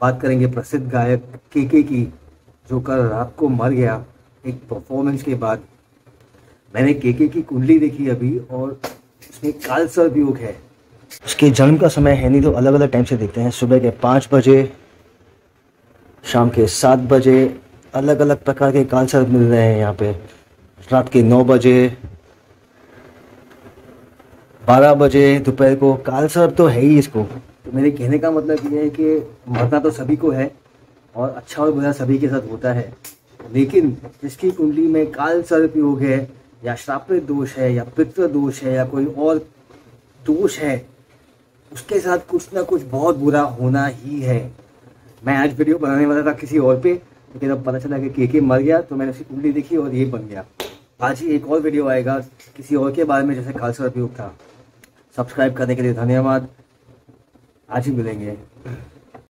बात करेंगे प्रसिद्ध गायक केके की, जो कल रात को मर गया एक परफॉर्मेंस के बाद। मैंने केके की कुंडली देखी अभी और उसमें काल सर्प योग है। उसके जन्म का समय है नहीं तो अलग अलग टाइम से देखते हैं। सुबह के 5 बजे, शाम के 7 बजे, अलग अलग प्रकार के काल सर्प मिल रहे हैं यहाँ पे। रात के 9 बजे, 12 बजे दोपहर को काल सर्प तो है ही इसको। तो मेरे कहने का मतलब ये है कि मरना तो सभी को है और अच्छा और बुरा सभी के साथ होता है, लेकिन जिसकी कुंडली में काल सर्प योग है या श्रापित दोष है या पितृ दोष है या कोई और दोष है, उसके साथ कुछ ना कुछ बहुत बुरा होना ही है। मैं आज वीडियो बनाने वाला था किसी और पे, लेकिन अब पता चला कि केके मर गया तो मैंने उसकी कुंडली देखी और ये बन गया। आज ही एक और वीडियो आएगा किसी और के बारे में जैसे काल सर्प योग था। सब्सक्राइब करने के लिए धन्यवाद। आज ही मिलेंगे।